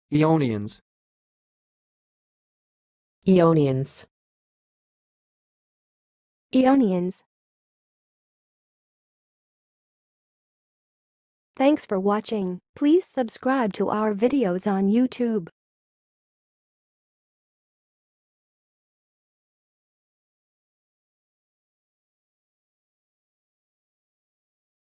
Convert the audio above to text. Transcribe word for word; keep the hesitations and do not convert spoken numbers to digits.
Ionians. Ionians. Ionians. Thanks for watching. Please subscribe to our videos on YouTube.